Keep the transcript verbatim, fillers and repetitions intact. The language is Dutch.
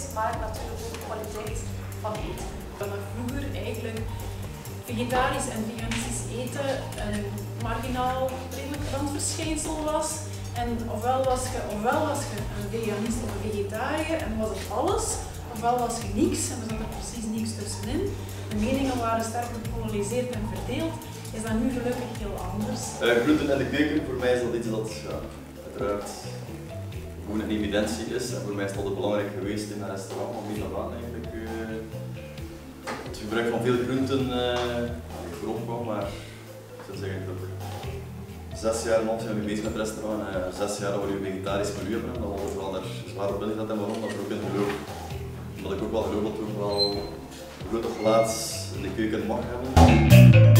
maar natuurlijk ook de kwaliteit van eten. Dat vroeger eigenlijk vegetarisch en veganistisch eten een marginaal redelijk randverschijnsel was. En ofwel was je, ofwel was je een veganist of een vegetariër en was het alles, ofwel was je niks en er zat er precies niks tussenin. De meningen waren sterk gepolariseerd en verdeeld. Is dat nu gelukkig heel anders? Uh, gluten in de keuken, voor mij is dat iets dat ja, uiteraard gewoon een evidentie is. En voor mij is dat altijd belangrijk geweest in een restaurant, om mee te gaan eigenlijk. Uh, het gebruik van veel groenten uh, vooropkwam, maar ik zou zeggen ook zes jaar en een half zijn we bezig met het restaurant. Uh, zes jaar dat we een vegetarisch menu hebben, dat we vooral er zwaar op in zetten en waarom, dat er ook in geloof. Omdat ik ook wel geloof dat we ook wel een grote plaats in de keuken mag hebben.